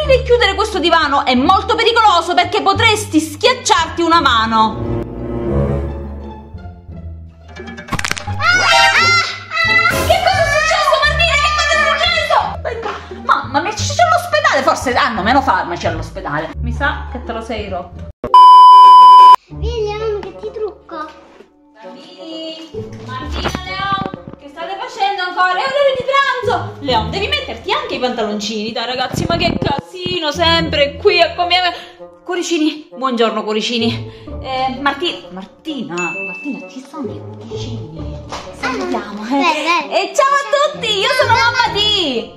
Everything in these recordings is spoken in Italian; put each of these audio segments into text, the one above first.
aprire e chiudere questo divano è molto pericoloso perché potresti schiacciarti una mano. Mamma mia, c'è l'ospedale, forse hanno meno farmaci all'ospedale. Mi sa che te lo sei rotto. Vieni, Leon, che ti trucco. Martina, Leon, che state facendo ancora? È ora di pranzo. Leon, devi metterti anche i pantaloncini, dai ragazzi, ma che casino, sempre qui a comiare. Cuoricini, buongiorno cuoricini. Martina, ci sono i cuoricini. Salutiamo. E ciao a tutti, io sono mamma di...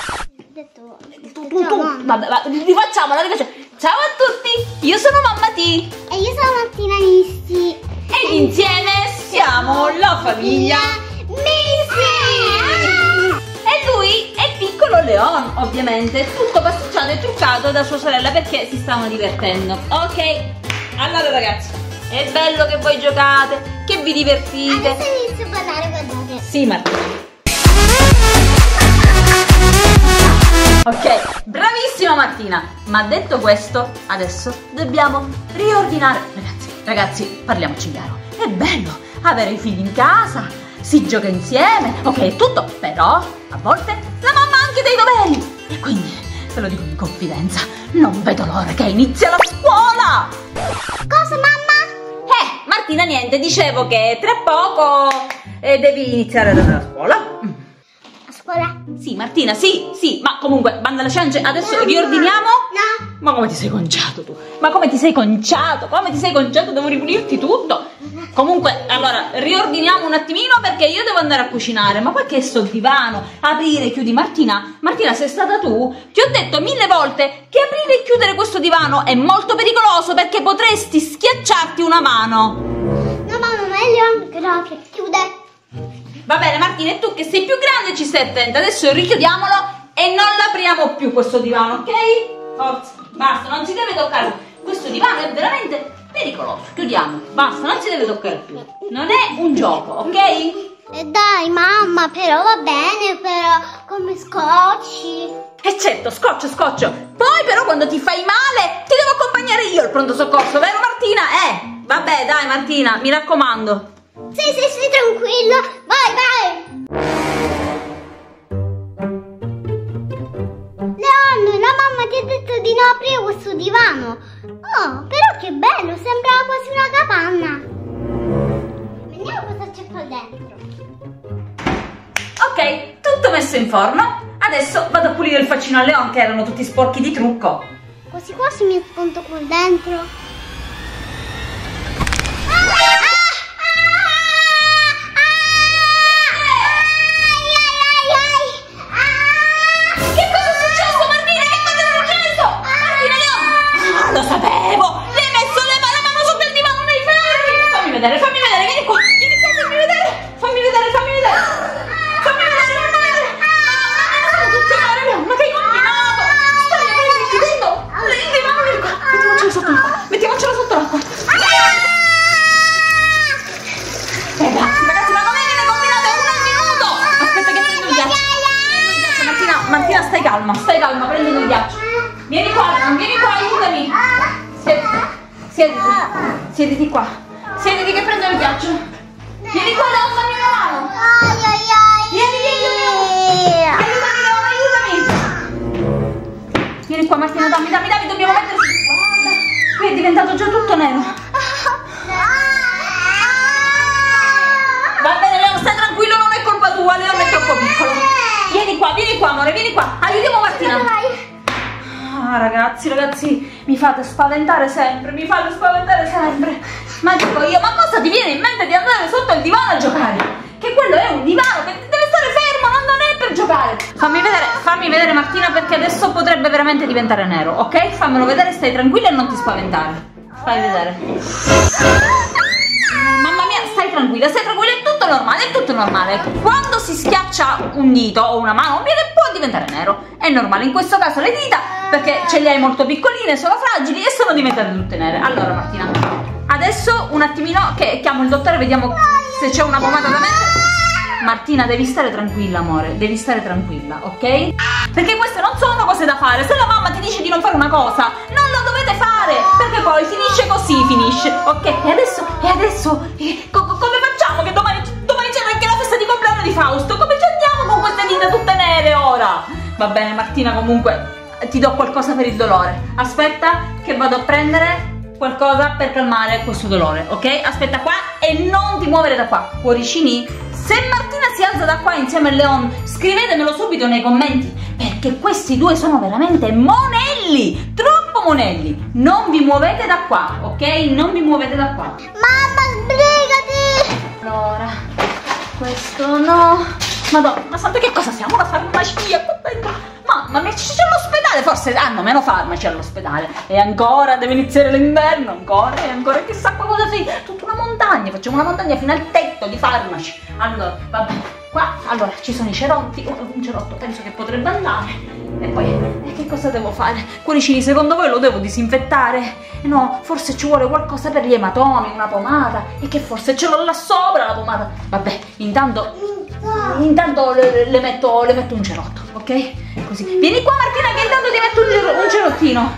Vabbè, rifacciamola. Ciao a tutti, io sono mamma T. E io sono Martina Missi. Ed insieme siamo la famiglia Missi. E lui è piccolo Leon, ovviamente, tutto pasticciato e truccato da sua sorella perché si stavano divertendo. Ok, allora ragazzi, è bello che voi giocate, che vi divertite. Adesso inizio a ballare, guardate. Sì, Martina. Ok, bravissima Martina. Ma detto questo, adesso dobbiamo riordinare. Ragazzi, parliamoci chiaro. È bello avere i figli in casa, si gioca insieme, ok, tutto. Però a volte la mamma ha anche dei doveri. E quindi, ve lo dico in confidenza, non vedo l'ora che inizia la scuola. Cosa, mamma? Martina, niente, dicevo che tra poco devi iniziare la scuola. Scuola? Sì, Martina, sì, ma comunque, banda alle ciance, adesso riordiniamo? No. Ma come ti sei conciato tu? Ma come ti sei conciato? Devo ripulirti tutto. Comunque, allora, riordiniamo un attimino perché io devo andare a cucinare. Ma poi che sto divano? Aprire e chiudi. Martina, sei stata tu? Ti ho detto 1000 volte che aprire e chiudere questo divano è molto pericoloso perché potresti schiacciarti una mano. No, mamma, ma è Leon che lo chiude. Va bene Martina, e tu che sei più grande ci stai attenta. Adesso richiudiamolo e non l'apriamo più questo divano, ok? Forza, basta, non si deve toccare. Questo divano è veramente pericoloso. Chiudiamo, basta, non si deve toccare più. Non è un gioco, ok? Dai mamma, però va bene, però come scocci. E certo, scoccio. Poi però quando ti fai male ti devo accompagnare io al pronto soccorso, vero Martina? Vabbè dai Martina, mi raccomando. Sì, tranquilla. Vai. Leon, la mamma ti ha detto di non aprire questo divano. Oh, però che bello, sembrava quasi una capanna. Vediamo cosa c'è qua dentro. Ok, tutto messo in forno. Adesso vado a pulire il faccino a Leon che erano tutti sporchi di trucco. Quasi mi spunto qua dentro. Lo sapevo! Le hai messo la mano sotto il divano nei ferri! Fammi vedere, vieni qua, fammi vedere! Ma che hai combinato? Stai chiudendo il divano, vieni qua! Mettiamocelo sotto l'acqua! Ragazzi, ma come viene combinato? È uno al minuto! Aspetta che prendo il ghiaccio! Martina, stai calma, prendi il ghiaccio! Vieni qua, aiutami! Siediti qua. Siediti che prendo il ghiaccio. Vieni qua, Leon, fammi una mano. Vieni. Aiutami. Vieni qua, Martina, dammi, dobbiamo metterci. Guarda, qui è diventato già tutto nero. Va bene, Leon, stai tranquillo, non è colpa tua, Leon è troppo piccolo. Vieni qua, amore, aiutiamo Martina. Ragazzi, mi fate spaventare sempre. Ma dico io, ma cosa ti viene in mente di andare sotto il divano a giocare? Che quello è un divano che deve stare fermo, non è per giocare. Fammi vedere Martina, perché adesso potrebbe veramente diventare nero, ok? Fammelo vedere, stai tranquilla e non ti spaventare. Fai vedere. Mamma mia, stai tranquilla, è tutto normale. Quando si schiaccia un dito o una mano, un piede può diventare nero. È normale, in questo caso le dita, perché ce le hai molto piccoline, sono fragili e sono diventate tutte nere. Allora Martina, adesso un attimino che chiamo il dottore, vediamo se c'è una pomata da mettere. Martina, devi stare tranquilla, amore, ok? Perché queste non sono cose da fare. Se la mamma ti dice di non fare una cosa, non lo dovete fare, perché poi finisce così, ok? E adesso come facciamo? Che domani c'è anche la festa di compleanno di Fausto, come ci andiamo con queste dita tutte nere ora? Va bene Martina, comunque ti do qualcosa per il dolore, aspetta che vado a prendere qualcosa per calmare questo dolore, ok? Aspetta qua e non ti muovere da qua, cuoricini. Se Martina si alza da qua insieme a Leon, scrivetemelo subito nei commenti, perché questi due sono veramente monelli, troppo monelli. Non vi muovete da qua, ok? Non vi muovete da qua. Mamma, sbrigati! Allora, questo no. Madonna, ma sapete che cosa siamo? Una farmacia qua dentro. Mamma mia, c'è l'ospedale, forse hanno meno farmaci all'ospedale. E ancora deve iniziare l'inverno, ancora chissà cosa sei. Tutta una montagna, facciamo una montagna fino al tetto di farmaci. Allora, vabbè, qua, allora, ci sono i cerotti, un cerotto penso che potrebbe andare. E poi, che cosa devo fare? Cuoricini, secondo voi lo devo disinfettare? No, forse ci vuole qualcosa per gli ematomi, una pomata, e che forse ce l'ho là sopra la pomata. Vabbè, intanto le metto un cerotto, ok? Così. Vieni qua Martina che intanto ti metto un cerottino.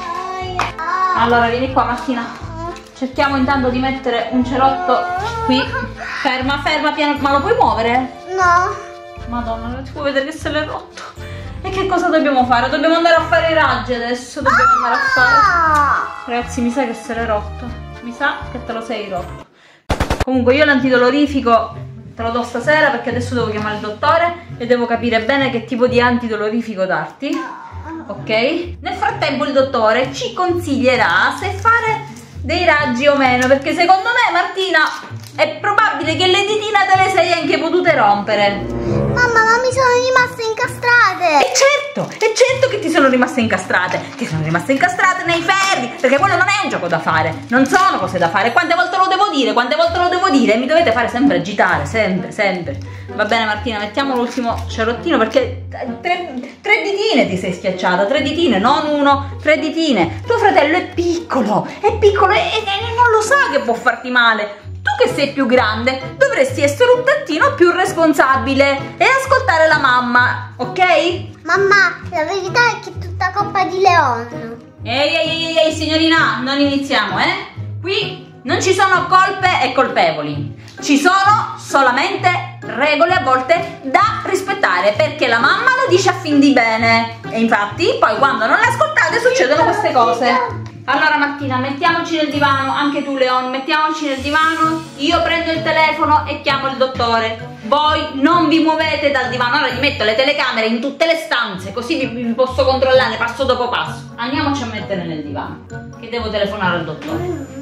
Allora, vieni qua Martina. Cerchiamo intanto di mettere un cerotto qui. Ferma, piano. Ma lo puoi muovere? No. Madonna, non ti puoi vedere che se l'è rotto. E che cosa dobbiamo fare? Dobbiamo andare a fare i raggi adesso. Dobbiamo andare a fare. Ragazzi, mi sa che se l'è rotto. Mi sa che te lo sei rotto. Comunque io l'antidolorifico te lo do stasera, perché adesso devo chiamare il dottore e devo capire bene che tipo di antidolorifico darti. Ok? Nel frattempo il dottore ci consiglierà se fare dei raggi o meno, perché secondo me Martina è probabile che le ditine te le sei anche potute rompere. Mamma, ma mi sono rimaste incastrate. È certo che ti sono rimaste incastrate. Ti sono rimaste incastrate nei ferri, perché quello non è un gioco da fare, non sono cose da fare. Quante volte lo devo dire? Quante volte lo devo dire? Mi dovete fare sempre agitare, sempre. Va bene Martina, mettiamo l'ultimo cerottino, perché tre ditine ti sei schiacciata, 3 ditine, non 1, 3 ditine. Tuo fratello è piccolo e non lo sa che può farti male. Tu che sei più grande dovresti essere un tantino più responsabile e ascoltare la mamma, ok? Mamma, la verità è che è tutta colpa di Leon. Ehi signorina, non iniziamo, Qui non ci sono colpe e colpevoli, ci sono solamente regole a volte da rispettare, perché la mamma lo dice a fin di bene e infatti poi quando non le ascoltate succedono queste cose. Allora Martina, mettiamoci nel divano, anche tu Leon, mettiamoci nel divano, io prendo il telefono e chiamo il dottore. Voi non vi muovete dal divano, ora gli metto le telecamere in tutte le stanze, così vi posso controllare passo dopo passo. Andiamoci a mettere nel divano, che devo telefonare al dottore.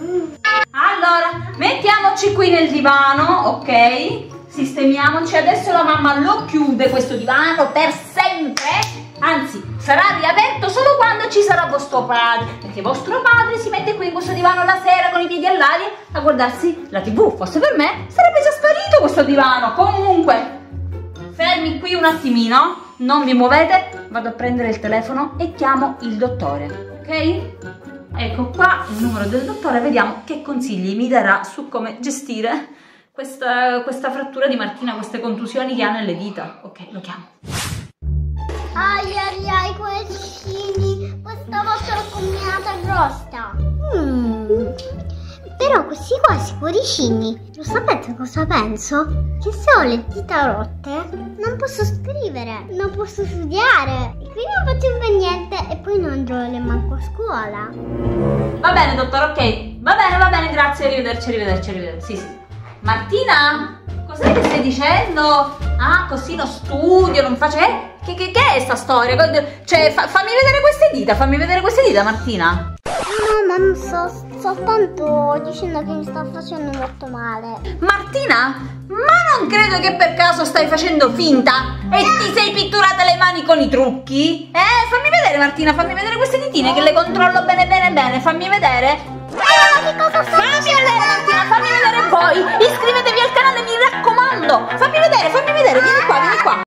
Allora, mettiamoci qui nel divano, ok? Sistemiamoci, adesso la mamma lo chiude questo divano per sempre. Anzi, sarà riaperto solo quando ci sarà vostro padre, perché vostro padre si mette qui in questo divano la sera con i piedi all'aria a guardarsi la TV. Fosse per me, sarebbe già sparito questo divano. Comunque, fermi qui un attimino, non vi muovete, vado a prendere il telefono e chiamo il dottore, ok? Ecco qua il numero del dottore, vediamo che consigli mi darà su come gestire questa frattura di Martina, queste contusioni che ha nelle dita. Ok, lo chiamo. Ai, cuoricini, questa volta l'ho combinata grossa. Però questi quasi cuoricini, lo sapete cosa penso? Che se ho le dita rotte non posso scrivere, non posso studiare e quindi non faccio più niente e poi non andrò manco a scuola. Va bene dottore, ok, va bene, grazie, arrivederci. Sì. Martina, cos'è che stai dicendo? Ah, così non studio, non faccio... Che è sta storia? Cioè, fammi vedere queste dita, Martina. No, ma non sto soltanto dicendo che mi sta facendo molto male. Martina, ma non credo che per caso stai facendo finta e ti sei pitturata le mani con i trucchi? Fammi vedere Martina, fammi vedere queste ditine che le controllo bene, fammi vedere. Che cosa stai Fammi vedere Martina, fammi vedere voi. Iscrivetevi al canale, mi raccomando. Fammi vedere, vieni qua.